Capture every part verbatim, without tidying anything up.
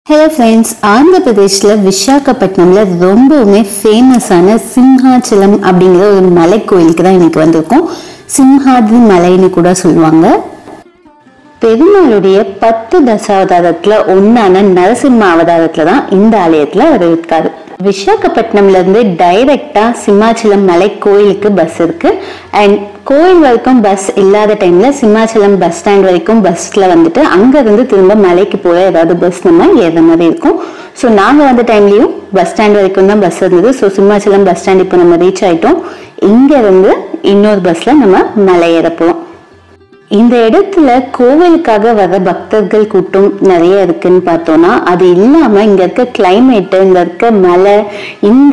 Hello friends, Andhra பிரதேஷ்ல விசாகப்பட்டினம்ல ரொம்பவுமே ஃபேமஸான சிம்ஹாச்சலம் அப்படிங்கிற ஒரு மலை கோயிலுக்கு தான் இன்னைக்கு வந்திருக்கோம். சிம்ஹாத்ரி மலைன்னு கூட சொல்லுவாங்க. பெருமாளுடைய பத்து தசாவதாரத்துல ஒன்னான நரசிம்ம அவதாரத்துல தான் இந்த ஆலயத்துல அவர் இருக்காரு. விசாகப்பட்டினம்ல இருந்து டைரக்டா சிம்மாச்சலம் மலை கோயிலுக்கு பஸ் இருக்கு. அண்ட் கோயில் வரைக்கும் பஸ் இல்லாத டைம்ல சிம்மாச்சலம் பஸ் ஸ்டாண்ட் வரைக்கும் பஸ்ல வந்துட்டு அங்க இருந்து திரும்ப மலைக்கு போய் ஏதாவது பஸ் நம்ம ஏற மாதிரி இருக்கும். ஸோ நாங்க வந்த டைம்லயும் பஸ் ஸ்டாண்ட் வரைக்கும் தான் பஸ் இருந்தது. ஸோ சிம்மாச்சலம் பஸ் ஸ்டாண்ட் இப்போ நம்ம ரீச் ஆயிட்டோம். இங்க இருந்து இன்னொரு பஸ்ல நம்ம மலை ஏற போறோம். இந்த இடத்துல கோவிலுக்காக வர பக்தர்கள் கூட்டம் நிறைய இருக்குன்னு பார்த்தோம்னா, அது இல்லாம இங்க இருக்க கிளைமேட், இங்க இருக்க மலை, இந்த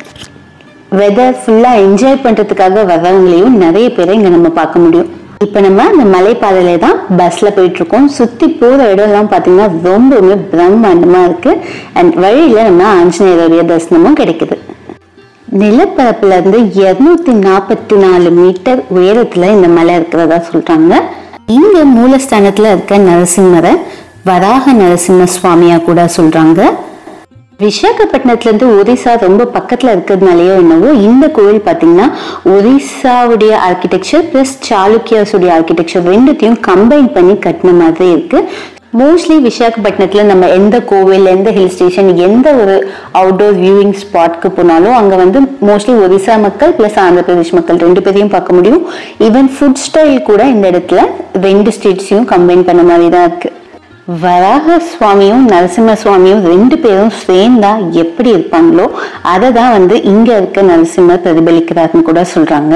வெதர் ஃபுல்லா என்ஜாய் பண்றதுக்காக வர்றவங்களையும் நிறைய பேரை இங்க நம்ம பார்க்க முடியும். இப்ப நம்ம அந்த மலைப்பாதையில தான் பஸ்ல போயிட்டு இருக்கோம். சுத்தி போற இடம் எல்லாம் பாத்தீங்கன்னா ரொம்பவுமே பிரம்மாண்டமா இருக்கு. அண்ட் வழியில நம்ம ஆஞ்சநேயருடைய தரிசனமும் கிடைக்குது. நிலப்பரப்புல இருந்து இருநூத்தி நாற்பத்தி நாலு மீட்டர் உயரத்துல இந்த மலை இருக்கிறதா சொல்றாங்க. இங்க மூலஸ்தானத்துல இருக்க நரசிம்மரை வராக நரசிம்ம சுவாமியா கூட சொல்றாங்க. விசாகப்பட்டினத்துல இருந்து ஒரிசா ரொம்ப பக்கத்துல இருக்கிறதுனாலயோ என்னவோ இந்த கோவில் பாத்தீங்கன்னா ஒரிசாவுடைய ஆர்கிடெக்சர் பிளஸ் சாளுக்கியாஸுடைய ஆர்கிடெக்சர் ரெண்டுத்தையும் கம்பைன் பண்ணி கட்டின மாதிரி இருக்கு. மோஸ்ட்லி விசாகப்பட்டினத்துல நம்ம எந்த கோவில், எந்த ஹில் ஸ்டேஷன், எந்த ஒரு அவுட்டோர் வியூவிங் ஸ்பாட்க்கு போனாலும் அங்க வந்து மோஸ்ட்லி ஒரிசா மக்கள் பிளஸ் ஆந்திர பிரதேஷ் மக்கள் ரெண்டு பேரையும் பார்க்க முடியும். ஈவன் ஃபுட் ஸ்டைல் கூட இந்த இடத்துல ரெண்டு ஸ்டேட்ஸையும் கம்பைன் பண்ண மாதிரி தான் இருக்கு. வராக சுவாமியும் நரசிம்ம சுவாமியும் ரெண்டு பேரும் சேர்ந்தா எப்படி இருப்பாங்களோ அதை தான் வந்து இங்க இருக்க நரசிம்மர் பிரதிபலிக்கிறாருன்னு கூட சொல்றாங்க.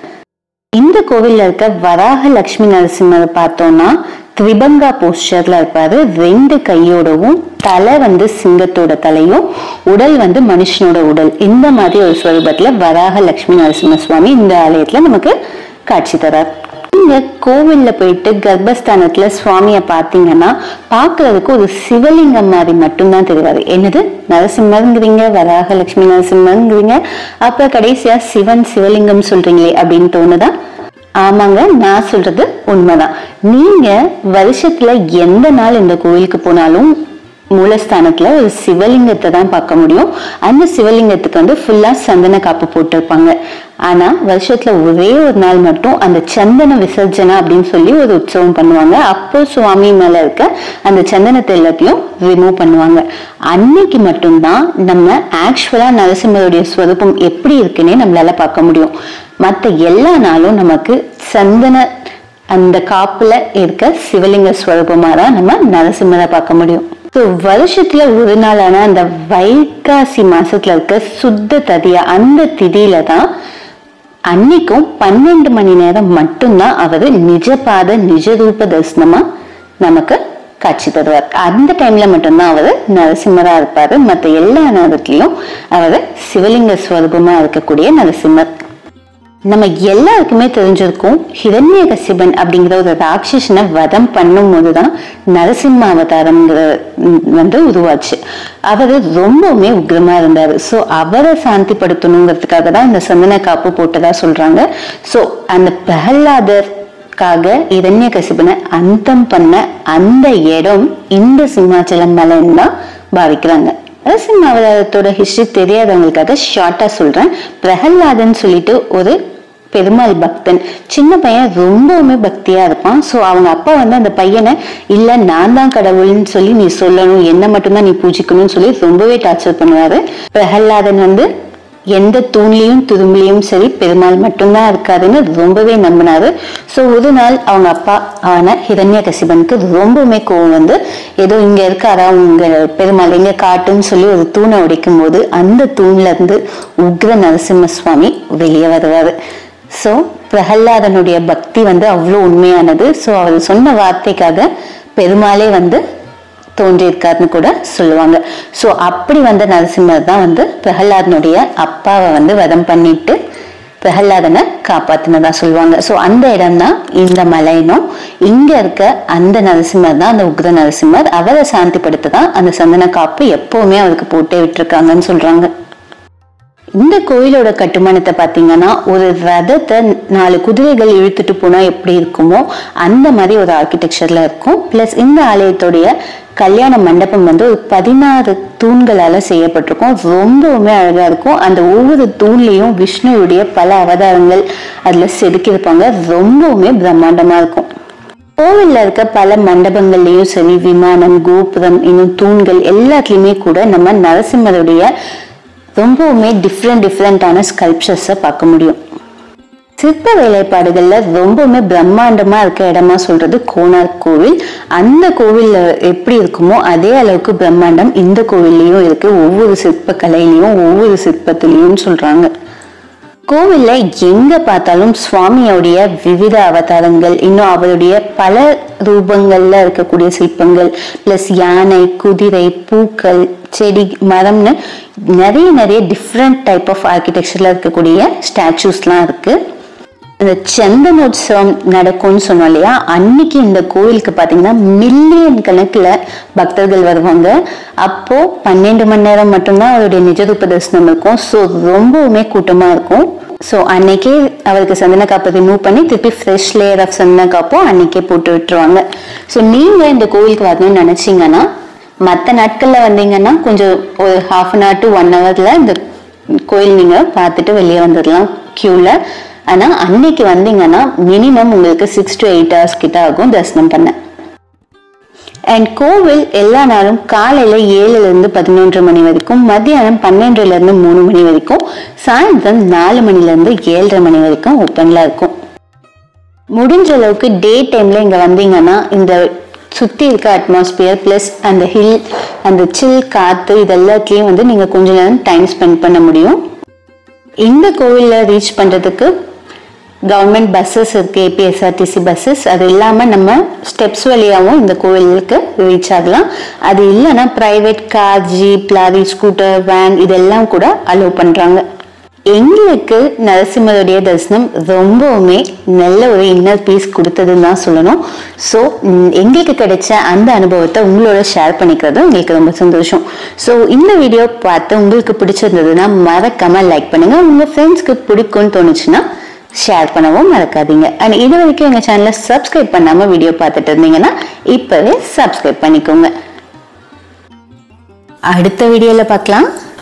இந்த கோவில்ல இருக்க வராக லட்சுமி நரசிம்மரை பார்த்தோம்னா திரிபங்கா போஸ்டர்ல இருப்பாரு. ரெண்டு கையோடவும் தலை வந்து சிங்கத்தோட தலையும், உடல் வந்து மனுஷனோட உடல், இந்த மாதிரி ஒரு ஸ்வரூபத்துல வராக லட்சுமி நரசிம்ம சுவாமி இந்த ஆலயத்துல நமக்கு காட்சி தரார். இங்க கோவில்ல போயிட்டு கர்ப்பஸ்தானத்துல சுவாமிய பாத்தீங்கன்னா பாக்குறதுக்கு ஒரு சிவலிங்கம் மாதிரி மட்டும்தான் தெரிவாரு. என்னது நரசிம்மருங்கிறீங்க, வராக லட்சுமி நரசிம்மருங்கிறீங்க, அப்ப கடைசியா சிவன் சிவலிங்கம் சொல்றீங்களே அப்படின்னு தோணுதா? ஆமாங்க, நான் சொல்றது உண்மைதான். நீங்க வருஷத்துல எந்த நாள் இந்த கோயிலுக்கு போனாலும் மூலஸ்தானத்துல ஒரு சிவலிங்கத்தை தான் பார்க்க முடியும். அந்த சிவலிங்கத்துக்கு வந்து ஃபுல்லா சந்தன காப்பு போட்டிருப்பாங்க. ஆனா வருஷத்துல ஒரே ஒரு நாள் மட்டும் அந்த சந்தன விசர்ஜனை அப்படின்னு சொல்லி ஒரு உற்சவம் பண்ணுவாங்க. அப்போ சுவாமி மேல இருக்க அந்த சந்தனத்தை எல்லாத்தையும் ரிமூவ் பண்ணுவாங்க. அன்னைக்கு மட்டும்தான் நம்ம ஆக்சுவலா நரசிம்மருடைய ஸ்வரூபம் எப்படி இருக்குன்னே நம்மளால பார்க்க முடியும். மற்ற எல்லா நாளும் நமக்கு சந்தன அந்த காப்புல இருக்க சிவலிங்க ஸ்வரூபமா தான் நம்ம நரசிம்மரை பார்க்க முடியும். வருஷத்துல ஒரு நாளான அந்த வைகாசி மாசத்துல இருக்க சுத்த ததியா அந்த திதியில தான் அன்னைக்கும் பன்னெண்டு மணி நேரம் மட்டும்தான் அவரு நிஜபாத நிஜரூப தரிசனமா நமக்கு காட்சி தருவார். அந்த டைம்ல மட்டும்தான் அவரு நரசிம்மரா இருப்பாரு. மற்ற எல்லா நேரத்திலையும் அவரு சிவலிங்க ஸ்வரூபமா இருக்கக்கூடிய நரசிம்மர். நம்ம எல்லாருக்குமே தெரிஞ்சிருக்கும், ஹிரண்யகசிபன் அப்படிங்கிற ஒரு ராட்சசனை வதம் பண்ணும் போதுதான் நரசிம்ம அவதாரம்ங்கிற வந்து உருவாச்சு. அவரு ரொம்பவுமே உக்ரமா இருந்தாரு. சோ அவரை சாந்திப்படுத்தணுங்கிறதுக்காக தான் இந்த சந்தன காப்பு போட்டதா சொல்றாங்க. சோ அந்த பிரகலாதர்காக ஹிரண்யகசிபனை அந்தம் பண்ண அந்த இடம் இந்த சிம்மாச்சலம் மலைன்னு தான் பாவிக்கிறாங்க. நரசிம்ம அவதாரத்தோட ஹிஸ்டரி தெரியாதவங்களுக்காக ஷார்ட்டா சொல்றேன். பிரகலாதன் சொல்லிட்டு ஒரு பெருமாள் பக்தன், சின்ன பையன், ரொம்பவுமே பக்தியா இருப்பான். சோ அவங்க அப்பா வந்து அந்த பையனை இல்ல நான் தான் கடவுள்னு சொல்லி நீ சொல்லணும், என்ன மட்டும்தான் நீ பூஜிக்கணும்னு சொல்லி ரொம்பவே டார்ச்சர் பண்ணுவாரு. பிரகலாதன் வந்து எந்த தூண்லையும் துரும்புலையும் சரி பெருமாள் மட்டும்தான் இருக்காருன்னு ரொம்பவே நம்பினாரு. சோ ஒரு நாள் அவங்க அப்பா ஆன ஹிரண்யகசிபனுக்கு ரொம்பவுமே கோவம் வந்து ஏதோ இங்க இருக்காரா உங்க பெருமாள் எங்க காட்டுன்னு சொல்லி ஒரு தூணை உடைக்கும் போது அந்த தூண்ல இருந்து உக்ர நரசிம்ம சுவாமி வெளியே வருவாரு. சோ பிரகலாதனுடைய பக்தி வந்து அவ்வளவு உண்மையானது. சோ அவர் சொன்ன வார்த்தைக்காக பெருமாளே வந்து தோன்றியிருக்காருன்னு கூட சொல்லுவாங்க. சோ அப்படி வந்த நரசிம்மர் தான் வந்து பிரகலாதனுடைய அப்பாவை வந்து வதம் பண்ணிட்டு பிரகலாதனை காப்பாத்தினதா சொல்லுவாங்க. சோ அந்த இடம் தான் இந்த மலைனும், இங்க இருக்க அந்த நரசிம்மர் தான் அந்த உக்ர நரசிம்மர். அவரை சாந்திப்படுத்ததான் அந்த சந்தன காப்பு எப்பவுமே அவருக்கு போட்டே விட்டுருக்காங்கன்னு சொல்றாங்க. இந்த கோயிலோட கட்டுமானத்தை பாத்தீங்கன்னா ஒரு ரதத்தை நாலு குதிரைகள் இழுத்துட்டு போனா எப்படி இருக்குமோ அந்த மாதிரி ஒரு ஆர்கிடெக்சர்ல இருக்கும். பிளஸ் இந்த ஆலயத்துடைய கல்யாண மண்டபம் வந்து ஒரு பதினாறு தூண்களால செய்யப்பட்டிருக்கும். ரொம்பவுமே அழகா இருக்கும். அந்த ஒவ்வொரு தூண்லையும் விஷ்ணுவுடைய பல அவதாரங்கள் அதுல செதுக்கியிருப்பாங்க. ரொம்பவுமே பிரம்மாண்டமா இருக்கும். கோவில்ல இருக்க பல மண்டபங்கள்லயும் சரி, விமானம், கோபுரம், இன்னும் தூண்கள் எல்லாத்துலயுமே கூட நம்ம நரசிம்மருடைய ரொம்பவுமே டிஃப்ரெண்ட் டிஃப்ரெண்டான ஸ்கல்ப்சர்ஸை பார்க்க முடியும். சிற்ப வேலைப்பாடுகள்ல ரொம்பவுமே பிரம்மாண்டமா இருக்க இடமா சொல்றது கோனார்க் கோவில். அந்த கோவில்ல எப்படி இருக்குமோ அதே அளவுக்கு பிரம்மாண்டம் இந்த கோவில்லையும் இருக்கு. ஒவ்வொரு சிற்ப கலையிலையும் ஒவ்வொரு சிற்பத்திலையும் சொல்றாங்க. கோவில்ல எங்க பார்த்தாலும் சுவாமியோடைய விவித அவதாரங்கள், இன்னும் அவருடைய பல ரூபங்கள்ல இருக்கக்கூடிய சிற்பங்கள், பிளஸ் யானை, குதிரை, பூக்கள், செடி, மரம்னு நிறைய நிறைய டிஃப்ரெண்ட் டைப் ஆஃப் ஆர்கிடெக்சர்ல இருக்கக்கூடிய ஸ்டாச்சூஸ்லாம் இருக்கு. இந்த சந்தனோத்சவம் நடக்கும்னு சொன்னோம் இல்லையா, அன்னைக்கு இந்த கோவிலுக்கு பாத்தீங்கன்னா மில்லியன் கணக்குல பக்தர்கள் வருவாங்க. அப்போ பன்னெண்டு மணி நேரம் மட்டும்தான் அவருடைய நிஜரூப தரிசனம் இருக்கும். ஸோ ரொம்பவுமே கூட்டமா இருக்கும். ஸோ அன்னைக்கே அவருக்கு சந்தன காப்பை ரிமூவ் பண்ணி திருப்பி ஃப்ரெஷ் லேயர் ஆஃப் சந்தன காப்போ அன்னைக்கே போட்டு விட்டுருவாங்க. ஸோ நீங்க இந்த கோவிலுக்கு வரணும்னு நினைச்சீங்கன்னா, மற்ற நாட்கள்ல வந்தீங்கன்னா கொஞ்சம் ஒரு half an hour to one ஹவர்ல இந்த கோயில் நீங்க பார்த்துட்டு வெளியே வந்துடலாம் கியூல. ஆனா அன்னைக்கு வந்தீங்கன்னா மினிமம் உங்களுக்கு சிக்ஸ் டு எயிட் ஹவர்ஸ் கிட்ட ஆகும் தரிசனம் பண்ண. அண்ட் கோவில் எல்லா நாளும் காலையில ஏழுல இருந்து பதினொன்று மணி வரைக்கும், மத்தியானம் பன்னெண்டுல இருந்து மூணு மணி வரைக்கும், சாயந்தரம் நாலு மணில இருந்து ஏழரை மணி வரைக்கும் ஓப்பன்ல இருக்கும். முடிஞ்ச அளவுக்கு டே டைம்ல இங்க வந்தீங்கன்னா இந்த சுத்தி இருக்க அட்மாஸ்பியர் பிளஸ் அந்த ஹில், அந்த சில் காத்து, இது எல்லாத்தையும் வந்து நீங்க கொஞ்ச நேரம் டைம் ஸ்பெண்ட் பண்ண முடியும். இந்த கோவில்ல ரீச் பண்றதுக்கு கவர்மெண்ட் பஸ்ஸஸ் இருக்கு, ஏபிஎஸ்ஆர்டிசி பஸ்ஸஸ். அது இல்லாம நம்ம ஸ்டெப்ஸ் வழியாகவும் இந்த கோவிலுக்கு ரீச் ஆகலாம். அது இல்லைன்னா private car, jeep, lorry, scooter, van இதெல்லாம் கூட அலோவ் பண்றாங்க. எங்களுக்கு நரசிம்மருடைய தரிசனம் ரொம்பவுமே நல்ல ஒரு இன்னர் பீஸ் கொடுத்ததுன்னு தான் சொல்லணும். ஸோ எங்களுக்கு கிடைச்ச அந்த அனுபவத்தை உங்களோட ஷேர் பண்ணிக்கிறதும் எங்களுக்கு ரொம்ப சந்தோஷம். ஸோ இந்த வீடியோ பார்த்து உங்களுக்கு பிடிச்சிருந்ததுன்னா மறக்காம லைக் பண்ணுங்க. உங்க ஃப்ரெண்ட்ஸ்க்கு பிடிக்கும்னு தோணுச்சுன்னா ஷேர் பண்ணவும் மறக்காதீங்க. அண்ட் இது வரைக்கும் எங்க சேனலை சப்ஸ்கிரைப் பண்ணாம வீடியோ பார்த்துட்டு இருந்தீங்கன்னா இப்பவே சப்ஸ்கிரைப் பண்ணிக்கோங்க. அடுத்த வீடியோல பார்க்கலாம்.